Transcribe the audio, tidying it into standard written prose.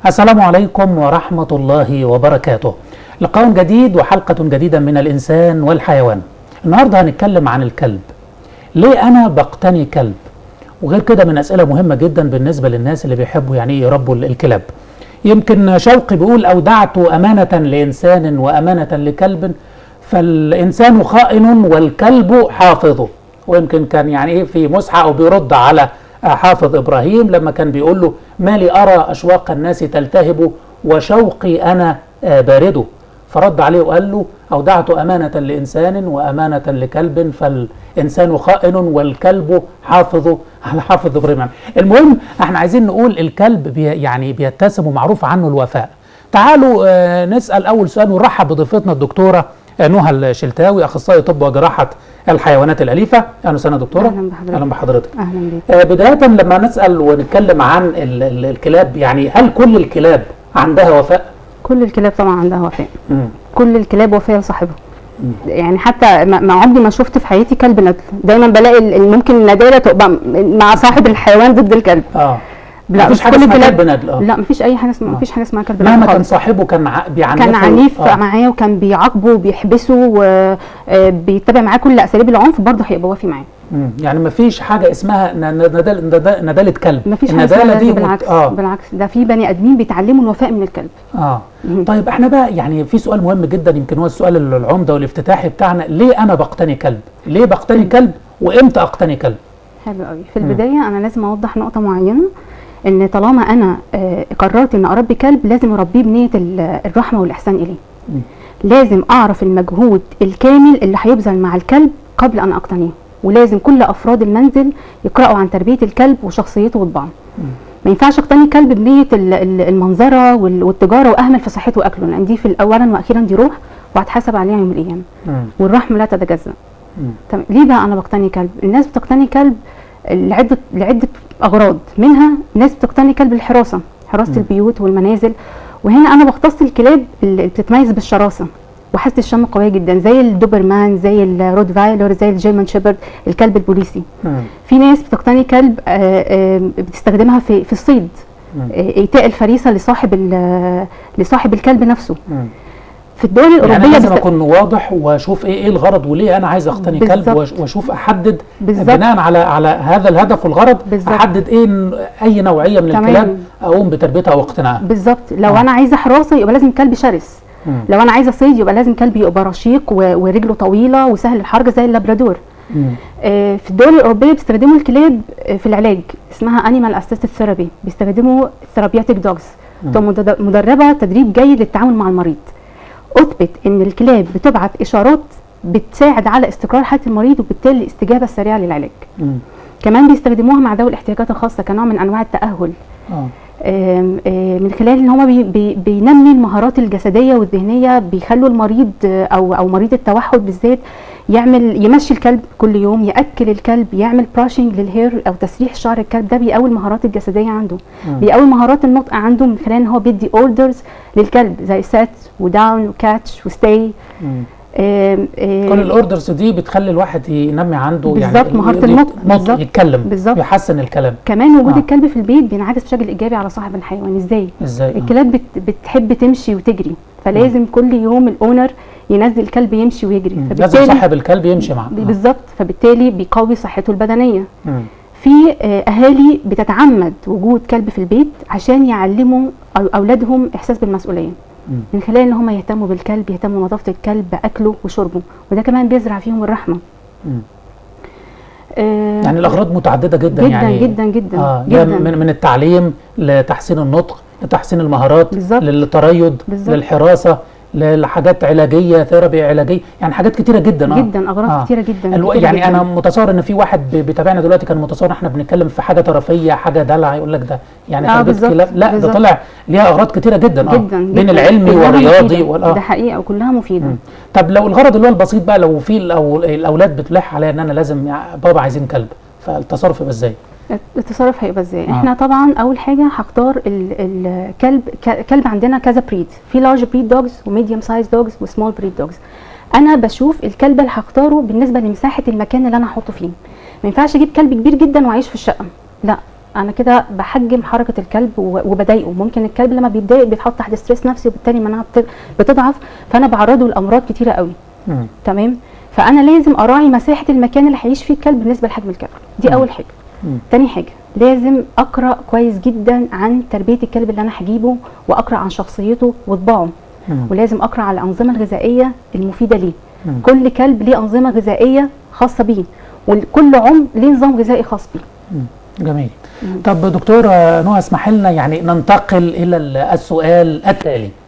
السلام عليكم ورحمة الله وبركاته. لقاء جديد وحلقة جديدة من الإنسان والحيوان. النهاردة هنتكلم عن الكلب. ليه أنا بقتني كلب؟ وغير كده من أسئلة مهمة جدا بالنسبة للناس اللي بيحبوا يعني يربوا الكلاب. يمكن شوقي بيقول: أودعت أمانة لإنسان وأمانة لكلب، فالإنسان خائن والكلب حافظه. ويمكن كان يعني إيه في مسحة أو بيرد على حافظ إبراهيم لما كان بيقول له: ما لي أرى أشواق الناس تلتهب وشوقي أنا بارده. فرد عليه وقال له: أودعت أمانة لإنسان وأمانة لكلب، فالإنسان خائن والكلب حافظه، على حافظ إبراهيم. المهم احنا عايزين نقول الكلب يعني بيتسم ومعروف عنه الوفاء. تعالوا نسأل أول سؤال ونرحب بضيفتنا الدكتورة نهى الشلتاوي، أخصائي طب وجراحة الحيوانات الأليفة. أهلا وسهلا دكتورة. أهلا بحضرتك. أهلا بك. بداية لما نسأل ونتكلم عن الكلاب، يعني هل كل الكلاب عندها وفاء؟ كل الكلاب طبعا عندها وفاء. كل الكلاب وفاء لصاحبها. يعني حتى ما عمري ما شفت في حياتي كلب ندل. دايما بلاقي ممكن الندالة تبقى مع صاحب الحيوان ضد الكلب. لا مفيش حاجه اسمها كلب ندل. لا مفيش اي حاجه اسمها مفيش حاجه اسمها كلب ندل. مهما كان صاحبه كان عنيف معاه، وكان بيعاقبه وبيحبسه وبيتبع معاه كل اساليب العنف، برضه هيبقى وافي معاه. يعني مفيش حاجه اسمها ندالة كلب. مفيش حاجه اسمها دي بالعكس ده في بني ادمين بيتعلموا الوفاء من الكلب. طيب احنا بقى يعني في سؤال مهم جدا، يمكن هو السؤال العمده والافتتاحي بتاعنا: ليه انا بقتني كلب؟ ليه بقتني كلب وامتى اقتني كلب؟ حلو قوي. في البدايه انا لازم اوضح نقطه معينه، ان طالما انا قررت ان اربي كلب لازم اربيه بنيه الرحمه والاحسان اليه. لازم اعرف المجهود الكامل اللي هيبذل مع الكلب قبل ان اقتنيه، ولازم كل افراد المنزل يقراوا عن تربيه الكلب وشخصيته وطباعه. ما ينفعش اقتني كلب بنيه المنظره والتجاره واهمل في صحته واكله، لان دي في اولا واخيرا دي روح وهتحاسب عليها يوم القيامه. والرحمه لا تتجزأ. ليه بقى انا بقتني كلب؟ الناس بتقتني كلب لعده اغراض، منها ناس بتقتني كلب الحراسه، حراسه البيوت والمنازل. وهنا انا بختص الكلاب اللي بتتميز بالشراسه وحاسه الشم قويه جدا، زي الدوبرمان، زي الرود فايلر، زي الجيرمان شيبرد، الكلب البوليسي. في ناس بتقتني كلب بتستخدمها في الصيد، ايتاء الفريسه لصاحب الكلب نفسه. في الدول الاوروبيه يعني لازم اكون واضح واشوف ايه الغرض وليه انا عايز اقتني كلب، واشوف احدد بناء على هذا الهدف والغرض احدد ايه اي نوعيه من الكلاب اقوم بتربيتها واقتنائها. بالظبط. لو انا عايزه حراسه يبقى لازم كلب شرس. لو انا عايزه صيد يبقى لازم كلب يبقى رشيق ورجله طويله وسهل الحركه زي اللابرادور. في الدول الاوروبيه بيستخدموا الكلاب في العلاج، اسمها انيمال اسيستد ثيرابي. بيستخدموا ثيرابيوتيك دوجز مدربه تدريب جيد للتعامل مع المريض. اثبت ان الكلاب بتبعت اشارات بتساعد على استقرار حاله المريض وبالتالي الاستجابه السريعه للعلاج. كمان بيستخدموها مع ذوي الاحتياجات الخاصه كنوع من انواع التاهل. من خلال ان هم بينمي المهارات الجسديه والذهنيه، بيخلوا المريض او مريض التوحد بالذات يمشي الكلب كل يوم، ياكل الكلب، يعمل براشنج للهير او تسريح شعر الكلب. ده بيقوي المهارات الجسديه عنده، بيقوي مهارات النطق عنده من خلال ان هو بيدي اوردرز للكلب زي سات وداون وكاتش وستاي. كل الاوردرز دي بتخلي الواحد ينمي عنده بالظبط مهاره النطق، يتكلم بالظبط، يحسن الكلام. كمان وجود الكلب في البيت بينعكس بشكل ايجابي على صاحب الحيوان. ازاي؟ الكلاب بتحب تمشي وتجري، فلازم كل يوم الاونر ينزل الكلب يمشي ويجري، لازم صاحب الكلب يمشي معاه بالظبط، فبالتالي بيقوي صحته البدنيه. في اهالي بتتعمد وجود كلب في البيت عشان يعلموا اولادهم احساس بالمسؤوليه، من خلال ان هم يهتموا بالكلب، يهتموا بنظافه الكلب، باكله وشربه، وده كمان بيزرع فيهم الرحمه. يعني الاغراض متعدده جدا يعني جدا جدا جدا، من التعليم لتحسين النطق لتحسين المهارات للتريض للحراسه لحاجات علاجيه، ثيرابي علاجيه، يعني حاجات كتيره جدا جدا اغراض كتيره جدا يعني جداً. انا متصور ان في واحد بيتابعنا دلوقتي كان متصور احنا بنتكلم في حاجه ترفيه، حاجه دلع، يقول لك ده يعني لا ده طلع ليها اغراض كتيره جدا بين العلمي والرياضي ده حقيقه وكلها مفيده. طب لو الغرض اللي هو البسيط بقى، لو في الاولاد بتلح عليا ان انا لازم بابا عايزين كلب، فالتصرف يبقى ازاي؟ التصرف هيبقى ازاي؟ احنا طبعا اول حاجه هختار الكلب. كلب عندنا كذا بريد، في لارج بريد دوجز وميديوم سايز دوجز وسمول بريد دوجز. انا بشوف الكلب اللي هختاره بالنسبه لمساحه المكان اللي انا هحطه فيه. ما ينفعش اجيب كلب كبير جدا واعيش في الشقه، لا، انا كده بحجم حركه الكلب وبضايقه. ممكن الكلب لما بيتضايق بيتحط تحت ستريس نفسي، وبالتالي مناعه بتضعف، فانا بعرضه لامراض كتيره قوي. تمام. فانا لازم اراعي مساحه المكان اللي هيعيش فيه الكلب بالنسبه لحجم الكلب. دي اول حاجه. تاني حاجه، لازم اقرا كويس جدا عن تربيه الكلب اللي انا هجيبه، واقرا عن شخصيته وطباعه، ولازم اقرا على الانظمه الغذائيه المفيده ليه. كل كلب ليه انظمه غذائيه خاصه بيه، وكل عمر ليه نظام غذائي خاص بيه. جميل. طب دكتورة نهى، اسمح لنا يعني ننتقل إلى السؤال التالي.